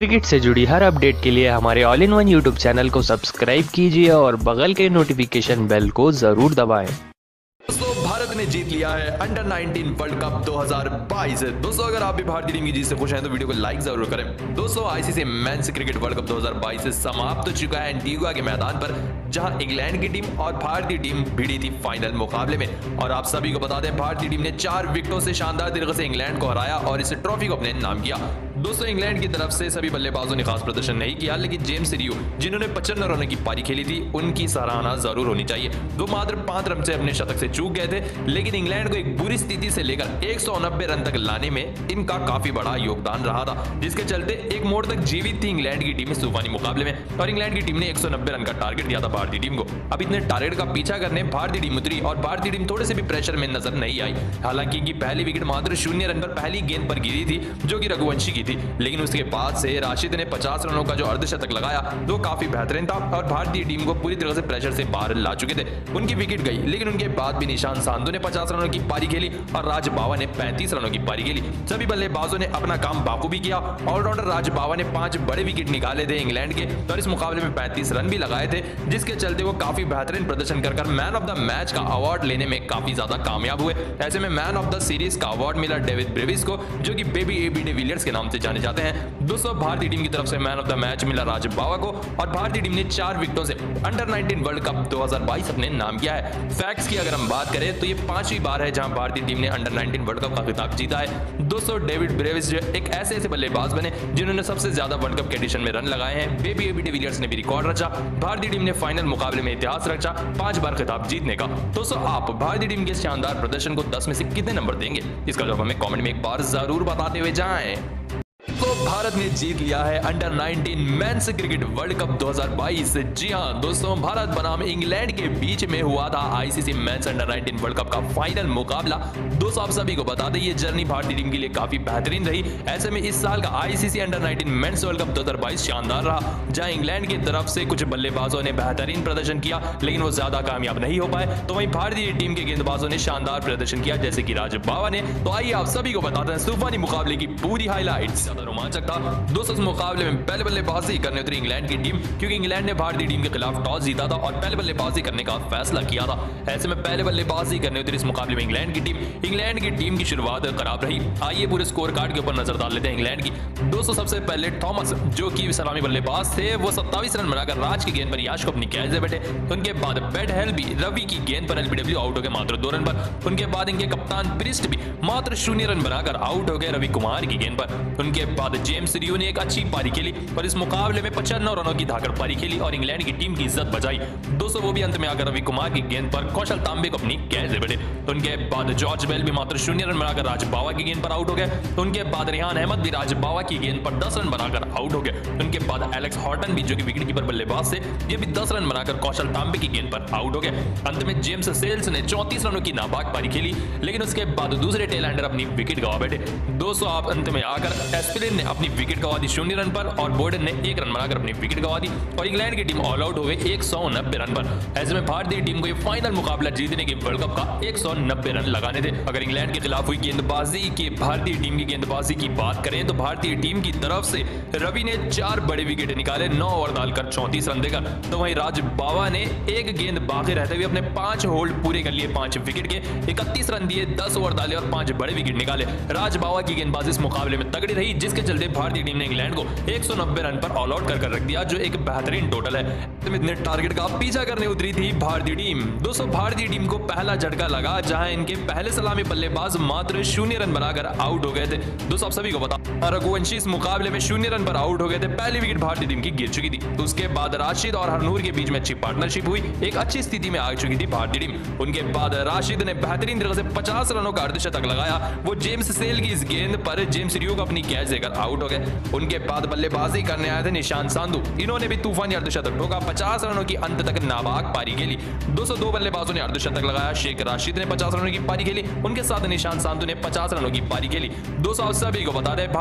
Cricket से जुड़ी हर update के लिए हमारे all in one YouTube channel को सब्सक्राइब कीजिए और बगल के नोटिफिकेशन बेल को जरूर दबाएं। दोस्तों भारत ने जीत लिया है अंडर 19 वर्ल्ड कप 2022। दोस्तों अगर आप भी भारतीय टीम की जीत से खुश हैं तो वीडियो को लाइक जरूर करें। दोस्तों ICC men's cricket world cup 2022 समाप्त हो चुका है एंटीगुआ के मैदान पर, जहां इंग्लैंड की टीम और भारतीय टीम भिड़ी थी फाइनल मुकाबले में। और आप सभी को बता दें भारतीय टीम ने 4 विकेटों से शानदार तरीके से इंग्लैंड को हराया और इस ट्रॉफी को अपने नाम किया। दोस्तों इंग्लैंड की तरफ से सभी बल्लेबाजों ने खास प्रदर्शन नहीं किया, लेकिन जेम्स रियो जिन्होंने 55 रनों की पारी खेली थी उनकी सराहना जरूर होनी चाहिए। वो मात्र 5 रन से अपने शतक से चूक गए थे, लेकिन इंग्लैंड को एक बुरी स्थिति से लेकर 190 रन तक लाने में इनका काफी बड़ा योगदान रहा था, जिसके चलते एक मोड़ तक जीवित थी इंग्लैंड की टीम इस तूफानी मुकाबले में। और इंग्लैंड की टीम ने 190 रन का टारगेट दिया था भारतीय टीम को। अब इतने टारगेट का पीछा करने भारतीय टीम उतरी और भारतीय टीम थोड़े से भी प्रेशर में नजर नहीं आई। हालांकि इनकी पहली विकेट मात्र 0 रन पर पहली गेंद पर गिरी थी, जो कि रघुवंशी की थी, लेकिन उसके बाद से राशिद ने 50 रनों का जो अर्धशतक लगाया वो काफी बेहतरीन था और भारतीय टीम को पूरी तरह से प्रेशर से बाहर ला चुके थे। उनकी विकेट गई, लेकिन उनके बाद भी निशांत सांधू ने 50 रनों की पारी खेली और राज बावा ने 35 रनों की पारी खेली। सभी बल्लेबाजों ने अपना काम बाखूबी किया। ऑलराउंडर राज बावा ने 5 बड़े विकेट निकाले थे इंग्लैंड के और इस मुकाबले में 35 रन भी लगाए थे, जिसके चलते वो काफी बेहतरीन प्रदर्शन कर मैन ऑफ द मैच का अवार्ड लेने में काफी ज्यादा कामयाब हुए। ऐसे में मैन ऑफ द सीरीज का अवार्ड मिला डेविड ब्रेविस को, जो कि बेबी एबी डिविलियर्स के नाम से जाने जाते हैं। दोस्तों भारतीय टीम की तरफ से मैन ऑफ द मैच मिला राज बावा को और भारतीय टीम ने 4 विकेटों से अंडर 19 वर्ल्ड कप 2022 अपने नाम किया है। फैक्ट्स की अगर हम बात करें तो ये 5वीं बार है जहां भारतीय टीम ने अंडर 19 वर्ल्ड कप का खिताब जीता है। दोस्तों डेविड ब्रेविस जो एक ऐसे बल्लेबाज बने जिन्होंने सबसे ज्यादा वर्ल्ड कप के एडिशन में रन लगाए हैं। बेबी एबी डिविलियर्स ने भी रिकॉर्ड रचा। भारतीय टीम ने फाइनल मुकाबले में इतिहास रचा 5 बार खिताब जीतने का। दोस्तों आप भारतीय टीम के शानदार प्रदर्शन को 10 में से कितने नंबर देंगे, इसका जवाब हमें कमेंट में एक बार जरूर बताते हुए जाएं। तो भारत ने जीत लिया है under 19 men's cricket world cup 2022। जी हां दोस्तों, भारत बनाम इंग्लैंड के बीच में हुआ था ICC men's under 19 world cup का फाइनल मुकाबला। दोस्तों आप सभी को बता दें ये जर्नी भारतीय टीम के लिए काफी बेहतरीन रही। ऐसे में इस साल का ICC under 19 men's world cup 2022 शानदार रहा, जहां इंग्लैंड की तरफ से कुछ बल्लेबाजों ने बेहतरीन प्रदर्शन किया, लेकिन वो ज्यादा कामयाब नहीं हो पाए। तो वहीं भारतीय टीम के गेंदबाजों ने शानदार प्रदर्शन किया, जैसे कि राज बावा ने। तो आइए आप सभी को बताते हैं तूफानी मुकाबले की पूरी हाईलाइट्स। रोमांचक था दोस्तों, इस मुकाबले में पहले बल्लेबाजी करने उतरी इंग्लैंड की टीम, क्योंकि इंग्लैंड ने भारतीय टीम के खिलाफ टॉस जीता था और पहले बल्लेबाजी करने का फैसला किया था। ऐसे में पहले बल्लेबाजी करने उतरी इस मुकाबले में इंग्लैंड की टीम की शुरुआत खराब रही। आइए पूरे स्कोर कार्ड के ऊपर नजर डाल लेते हैं इंग्लैंड की। दोस्तों सबसे पहले थॉमस जो कि सलामी बल्लेबाज थे, वो 27 रन बनाकर राज की गेंद पर याश को अपनी कैच से बैठे। उनके बाद बैट हेल्बी रवि की गेंद पर एलबीडब्ल्यू आउट हो गए मात्र 2 रन पर। उनके बाद इनके कप्तान प्रिस्ट भी मात्र 0 रन बनाकर आउट हो गए रवि कुमार की गेंद पर। उनके बाद जेम्स रियो ने एक अच्छी पारी खेली और इस मुकाबले में 95 रनों की धाकड़ पारी खेली और इंग्लैंड की टीम की इज्जत बचाई। दोस्तों वो भी अंत में आकर रवि कुमार की गेंद पर कौशल तांबे को अपनी कैच से बैठे। उनके बाद जॉर्ज बेल भी मात्र 0 रन बनाकर राज बावा की गेंद पर आउट हो गए। उनके बाद रेहान अहमद भी राज बावा की गेंद पर 10 रन बनाकर आउट हो गए। उनके बाद एलेक्स हॉटन भी जो कि विकेट कीपर बल्लेबाज थे, ये भी 10 रन बनाकर कौशल तांबे की गेंद पर आउट हो गए। अंत में जेम्स सेल्स ने 34 रनों की नाबाद पारी खेली, लेकिन उसके बाद दूसरे टेल एंडर अपनी विकेट गवा बैठे। दोस्तों आप अंत में आकर एस्पिलिन ने अपनी विकेट गवा दी 0 रन पर और बोर्डन ने 1 रन बनाकर अपनी विकेट गवा दी और इंग्लैंड की टीम ऑल आउट हो गई 190 रन पर। ऐसे में भारतीय टीम को ये फाइनल मुकाबला जीतने के वर्ल्ड कप का 190 रन लगाने थे। अगर इंग्लैंड के खिलाफ हुई गेंदबाजी की भारतीय टीम की गेंदबाजी की बात करें तो भारतीय टीम की तरफ से रवि ने 4 बड़े विकेट निकाले 9 ओवर डालकर 34 रन देकर। तो वहीं राज बावा ने 1 गेंद बाकी रहते हुए अपने 5 होल्ड पूरे कर लिए 5 विकेट के, 31 रन दिए, 10 ओवर डाले और 5 बड़े विकेट निकाले। राज बावा की गेंदबाजी इस मुकाबले में तगड़ी रही, जिसके चलते भारतीय टीम ने इंग्लैंड को 190 रन पर ऑल आउट कर रख दिया, जो एक बेहतरीन टोटल है। इतने टारगेट का पीछा करने उतरी थी भारतीय टीम। दोस्तों भारतीय टीम को पहला झटका लगा, जहां इनके पहले सलामी बल्लेबाज मात्र 0 रन बनाकर आउट हो गए थे। दोस्तों आप सभी को बता रघुवंशी इस मुकाबले में 0 रन पर आउट हो गए थे। पहली विकेट भारतीय टीम की गिर चुकी थी। तो उसके बाद राशिद और हरनूर के बीच में अच्छी पार्टनरशिप हुई, एक अच्छी स्थिति में आ चुकी थी भारतीय टीम। उनके बाद राशिद ने बेहतरीन तरह से 50 रनों का अर्धशतक लगाया। वो जेम्स सेल की इस गेंद पर जेम्स रियो को अपनी कैच देकर आउट हो गए। उनके बाद बल्लेबाजी करने आए थे निशांत सांधू, इन्होंने भी तूफानी अर्धशतक ठोका, 50 रनों की अंत तक नाबाद पारी खेली। 202 बल्लेबाजों ने अर्धशतक लगाया। शेख राशिद ने 50 रनों की पारी खेली, उनके साथ निशांत सांधू ने 50 रनों की पारी खेली। 200 सभी को बता दें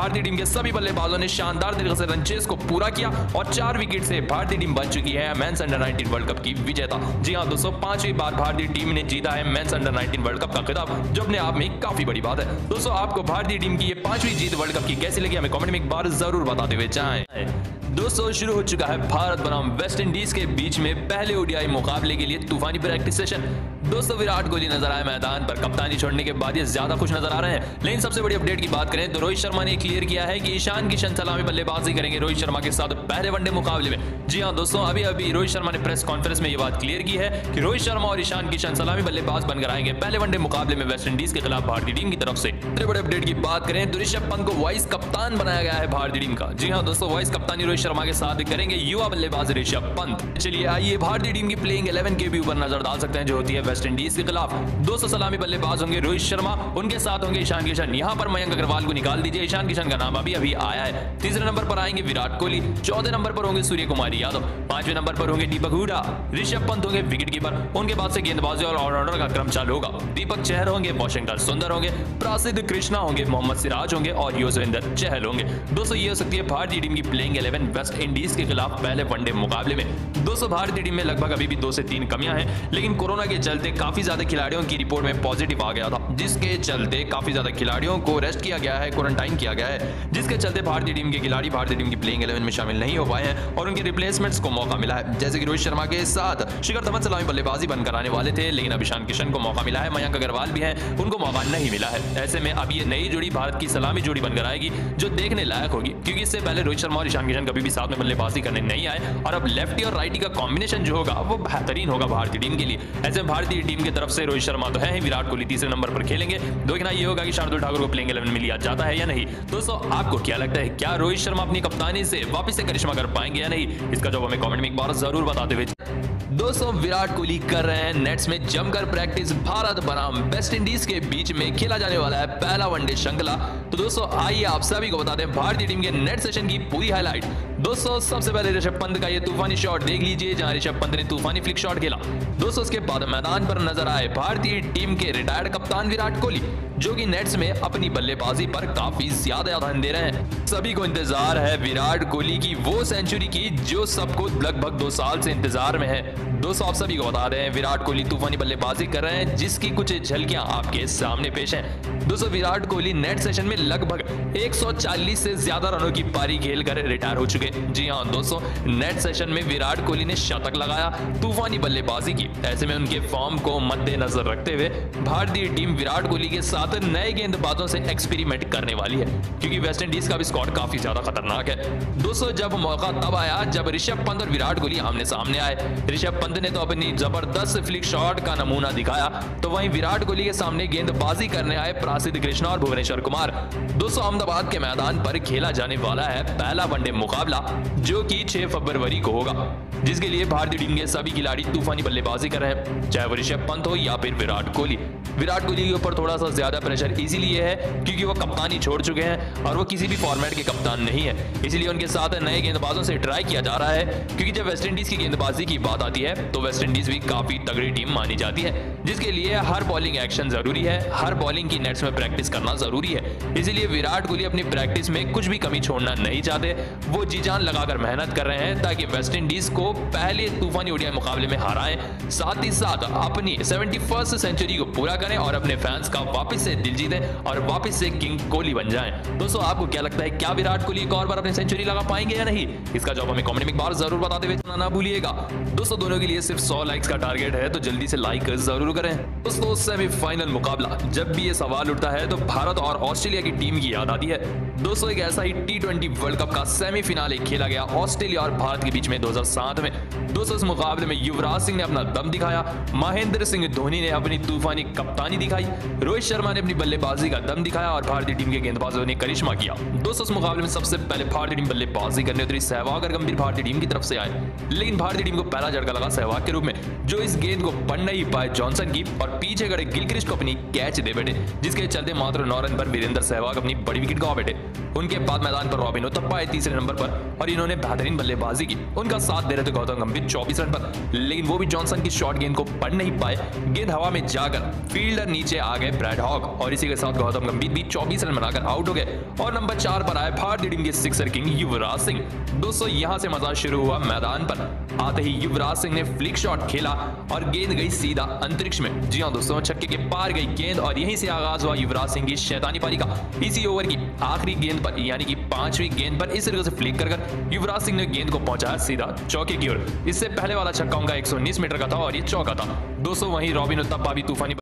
भारतीय टीम के सभी बल्लेबाजों ने शानदार तरीके से रन चेस को पूरा किया और 4 विकेट से भारतीय टीम बन चुकी है मेंस अंडर 19 वर्ल्ड कप की विजेता। जी हां दोस्तों, 5वीं बार भारतीय टीम ने जीता है मेंस अंडर 19 वर्ल्ड कप का खिताब, जो अपने आप में काफी बड़ी बात है। दोस्तों, आपको भारतीय टीम की ये 5वीं जीत वर्ल्ड कप की कैसी लगी हमें कमेंट में एक बार जरूर बताते हुए जाएं। दोस्तों, शुरू हो चुका है भारत बनाम वेस्ट इंडीज के बीच में पहले ओडीआई मुकाबले के लिए तूफानी प्रैक्टिस सेशन। दोस्तों, विराट कोहली नजर आए मैदान पर, कप्तानी छोड़ने के बाद ये ज्यादा खुश नजर आ रहे हैं। लेकिन सबसे बड़ी अपडेट की बात करें तो रोहित शर्मा ने क्लियर किया है कि ईशान किशन सलामी बल्लेबाजी करेंगे रोहित शर्मा के साथ पहले वनडे मुकाबले में। जी हां दोस्तों, अभी रोहित शर्मा ने प्रेस कॉन्फ्रेंस में ये बात क्लियर की है कि रोहित शर्मा और ईशान किशन सलामी बल्लेबाज बनकर आएंगे पहले वनडे मुकाबले में वेस्ट इंडीज के खिलाफ भारतीय टीम की तरफ से। सबसे बड़े अपडेट की बात करें तो ऋषभ पंत को वाइस कप्तान बनाया गया है भारतीय टीम का। जी हां दोस्तों, वाइस कप्तानी रोहित शर्मा के साथ करेंगे युवा बल्लेबाज ऋषभ पंत। चलिए आइए भारतीय टीम की प्लेइंग 11 के भी ऊपर नजर डाल सकते हैं जो होती है वेस्ट इंडीज के खिलाफ। 200 सलामी बल्लेबाज होंगे रोहित शर्मा, उनके साथ होंगे ईशान किशन। यहां पर मयंक अग्रवाल को निकाल दीजिए, ईशान किशन का नाम अभी आया है। तीसरे नंबर पर आएंगे विराट कोहली, चौथे नंबर पर होंगे सूर्य कुमार यादव, पांचवें नंबर पर होंगे दीपक हुडा, ऋषभ पंत होंगे विकेट कीपर, उनके बाद से गेंदबाजी और ऑलराउंडर का क्रम चालू होगा। दीपक चहर होंगे, वाशिंगटन सुंदर होंगे, प्रसिद्ध कृष्णा होंगे, मोहम्मद सिराज होंगे और युजवेंद्र चहल होंगे। दोस्तों, ये हो सकती है भारतीय टीम की प्लेइंग 11 वेस्ट इंडीज के खिलाफ पहले वनडे मुकाबले में। दोस्तों, भारतीय टीम में लगभग अभी भी 2 से 3 कमियां हैं, लेकिन कोरोना के चलते काफी ज्यादा खिलाड़ियों की रिपोर्ट में पॉजिटिव आ गया था, जिसके चलते काफी ज्यादा खिलाड़ियों को रेस्ट किया गया है, क्वारंटाइन किया गया है, जिसके चलते भारतीय टीम के खिलाड़ी भारतीय टीम की प्लेइंग 11 में शामिल नहीं हो पाए हैं और उनके रिप्लेसमेंट्स को मौका मिला है। जैसे कि रोहित शर्मा के साथ शिखर धवन सलामी बल्लेबाजी बनकर आने वाले थे, लेकिन अब ईशान किशन को मौका मिला है, मयंक अग्रवाल भी हैं, उनको मौका नहीं मिला है। ऐसे में अब ये नई जोड़ी भारत की सलामी जोड़ी बनकर आएगी जो देखने लायक होगी, क्योंकि इससे पहले रोहित शर्मा और ईशान किशन कभी भी साथ में बल्लेबाजी करने नहीं आए और अब लेफ्टी और राइटी का कॉम्बिनेशन जो होगा वो बेहतरीन होगा भारतीय टीम के लिए। ऐसे में भारतीय टीम की तरफ से रोहित शर्मा तो है ही, विराट कोहली तीसरे नंबर पर खेलेंगे। देखना ये होगा कि शार्दुल ठाकुर को प्लेइंग 11 में लिया जाता है या नहीं। दोस्तों, आपको क्या लगता है, क्या रोहित शर्मा अपनी कप्तानी से वापस से करिश्मा कर पाएंगे या नहीं? इसका जवाब हमें कमेंट में एक बार जरूर बताते हुए। दोस्तों, विराट कोहली कर रहे हैं नेट्स में जमकर प्रैक्टिस। भारत बनाम वेस्ट इंडीज के बीच में खेला जाने वाला है पहला वनडे श्रृंखला। तो दोस्तों, आइए आप सभी को बताते हैं भारतीय टीम के नेट सेशन की पूरी हाईलाइट। दोस्तों, सबसे पहले ऋषभ पंत का ये तूफानी शॉट देख लीजिए, जहां ऋषभ पंत ने तूफानी फ्लिक शॉट खेला। दोस्तों, उसके बाद मैदान पर नजर आए भारतीय टीम के रिटायर्ड कप्तान विराट कोहली, जो कि नेट्स में अपनी बल्लेबाजी पर काफी ज्यादा ध्यान दे रहे हैं। सभी को इंतजार है विराट कोहली की वो सेंचुरी की जो सबको लगभग 2 साल से इंतजार में है। दोस्तों, आप सभी को बता रहे हैं विराट कोहली तूफानी बल्लेबाजी कर रहे हैं, जिसकी कुछ झलकियां आपके सामने पेश हैं। दोस्तों, विराट कोहली नेट सेशन में लगभग 140 से ज्यादा रनों की पारी खेलकर रिटायर हो चुके। जी हां दोस्तों, नेट सेशन में विराट कोहली ने शतक लगाया, तूफानी बल्लेबाजी की। ऐसे में उनके फॉर्म को मद्देनजर रखते हुए भारतीय टीम विराट कोहली के साथ नए गेंदबाजों से एक्सपेरिमेंट करने वाली है, क्योंकि वेस्ट इंडीज का भी स्क्वाड काफी ज्यादा खतरनाक है। दोस्तों, जब मौका तब आया जब ऋषभ पंत और विराट कोहली आमने सामने आए। ऋषभ पंत ने तो अपनी जबरदस्त फ्लिक शॉट का नमूना दिखाया, तो वहीं विराट कोहली के सामने गेंदबाजी करने आए प्रसिद्ध कृष्णा और भुवनेश्वर कुमार। दोस्तों, अहमदाबाद के मैदान पर खेला जाने वाला है पहला वनडे मुकाबला, जो कि 6 फरवरी को होगा, जिसके लिए भारतीय टीम के सभी खिलाड़ी तूफानी बल्लेबाजी कर रहे हैं, चाहे वो ऋषभ पंत हो या फिर विराट कोहली। विराट कोहली के ऊपर थोड़ा सा ज्यादा प्रेशर इसीलिए है क्योंकि वो कप्तानी छोड़ चुके हैं और वो किसी भी फॉर्मेट के कप्तान नहीं है, इसलिए उनके साथ नए गेंदबाजों से ट्राई किया जा रहा है। क्योंकि जब वेस्ट इंडीज की गेंदबाजी की बात आती है तो वेस्ट इंडीज भी काफी तगड़ी टीम मानी जाती है, जिसके लिए हर बॉलिंग एक्शन जरूरी है, हर बॉलिंग की नेट्स में प्रैक्टिस करना जरूरी है। इसलिए विराट कोहली अपनी प्रैक्टिस में कुछ भी कमी छोड़ना नहीं चाहते, वो जी जान लगाकर मेहनत कर रहे हैं ताकि वेस्ट इंडीज को पहले तूफानी ओडीआई मुकाबले में हराएं, साथ ही साथ अपनी 71st सेंचुरी को पूरा करें और अपने फैंस का वापस से दिल जीतें और वापस से किंग कोहली बन जाएं। दोस्तों, आपको क्या लगता है, क्या विराट कोहली एक और बार अपनी सेंचुरी लगा पाएंगे या नहीं? इसका जवाब हमें कमेंट में एक बार जरूर बताते हुए ना भूलिएगा। दोस्तों, दोनों के लिए सिर्फ 100 लाइक्स का टारगेट है, तो जल्दी से लाइक जरूर करें। दोस्तों, सेमीफाइनल मुकाबला, जब भी ये सवाल उठता है तो भारत और ऑस्ट्रेलिया की टीम की याद आती है। दोस्तों, एक ऐसा ही T20 वर्ल्ड कप का सेमीफिनाले खेला गया ऑस्ट्रेलिया और भारत के बीच में 2007 में। दोस्तों, इस मुकाबले में युवराज सिंह ने अपना दम दिखाया, महेंद्र सिंह धोनी ने अपनी तूफानी कप्तानी दिखाई, रोहित शर्मा ने अपनी बल्लेबाजी का दम दिखाया और भारतीय टीम के गेंदबाजों ने करिश्मा किया। दोस्तों, इस मुकाबले में सबसे पहले भारतीय टीम बल्लेबाजी करने उतरी, सहवाग और गंभीर भारतीय टीम की तरफ से आए, लेकिन भारतीय टीम को पहला झटका लगा सहवाग के रूप में, जो इस गेंद को पढ़ नहीं पाए जॉनसन की और पीछे खड़े गिलक्रिस्ट को अपनी कैच दे बैठे, जिसके चलते मात्र 9 रन पर वीरेंद्र सहवाग अपनी बड़ी विकेट गवा बैठे। उनके बाद मैदान पर रॉबिन उथप्पा आए तीसरे नंबर पर और इन्होंने बेहतरीन बल्लेबाजी की। उनका साथ दे रहे थे गौतम गंभीर 24 रन पर, लेकिन वो भी जॉनसन की शॉर्ट गेंद को पढ़ नहीं पाए। गेंद हवा में जाकर फील्ड फील्डर नीचे आ गए ब्रैड हॉक और इसी के साथ गौतम गंभीर भी 24 रन बनाकर आउट हो गए और नंबर 4 पर आए भारतीय टीम के सिक्सर किंग युवराज सिंह। दोस्तों यहां से मजा शुरू हुआ मैदान पर। आते ही युवराज सिंह ने फ्लिक शॉट खेला और गेंद गई सीधा अंतरिक्ष में। जी हां दोस्तों, छक्के के पार गई गेंद और यहीं से आगाज हुआ युवराज सिंह की शैतानी पारी का। इसी ओवर की आखिरी गेंद पर यानी कि 5वीं गेंद पर इस तरह से फ्लिक कर युवराज सिंह ने गेंद को पहुंचाया सीधा चौके की ओर। इससे पहले वाला छक्का उनका 119 मीटर का था और ये चौका था। दोस्तों वहीं रॉबिन उथप्पा भी तूफानी